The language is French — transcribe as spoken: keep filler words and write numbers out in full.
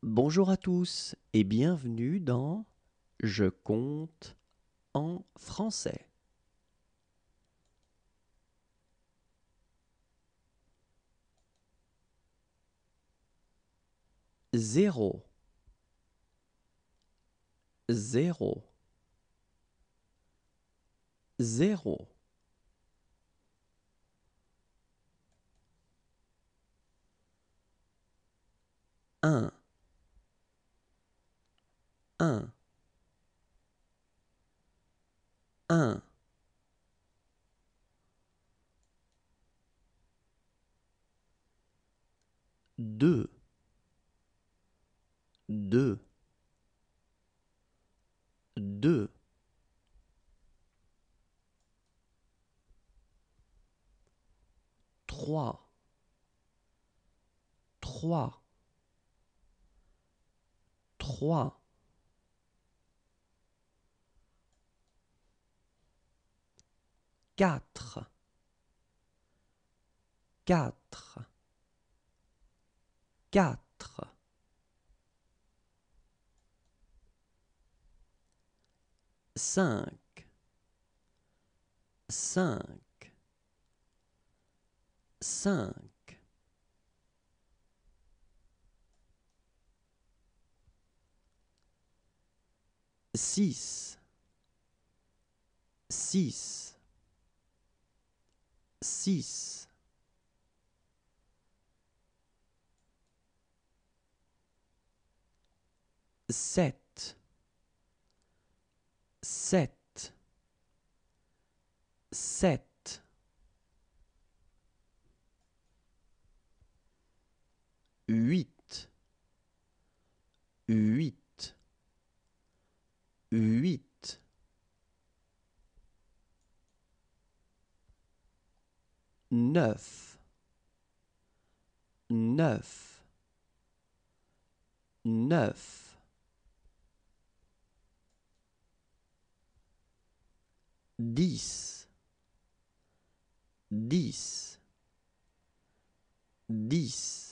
Bonjour à tous et bienvenue dans Je compte en français. Zéro, zéro, zéro. Un, un, un. Deux, deux, deux. Trois, trois, trois. Quatre, quatre, quatre. Cinq, cinq, cinq. Six, six, six. Sept, sept, sept. Huit, huit, huit. Neuf, neuf, neuf. Dix, dix, dix.